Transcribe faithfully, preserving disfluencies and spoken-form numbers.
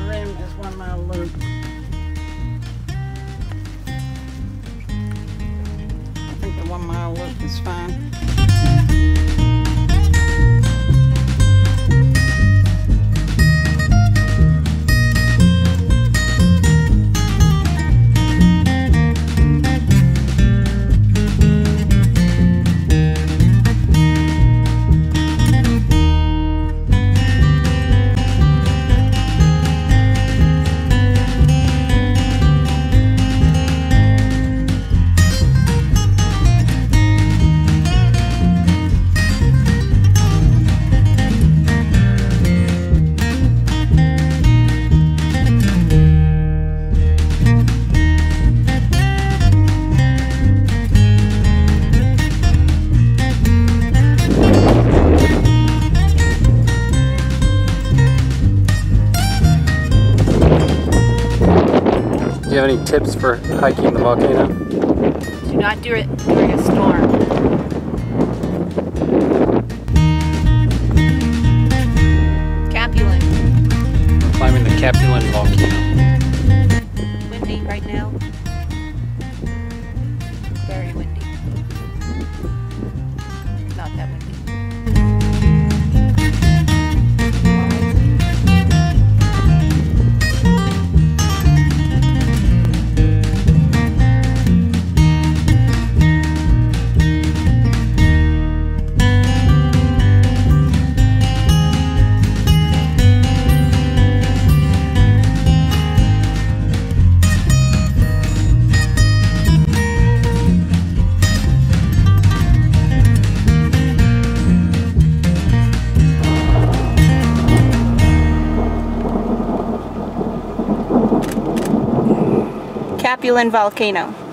rim is one mile loop. I think the one mile loop is fine. Do you have any tips for hiking the volcano? Do not do it during a storm. Capulin. We're climbing the Capulin Volcano. Windy right now. Very windy. Not that windy. Capulin Volcano.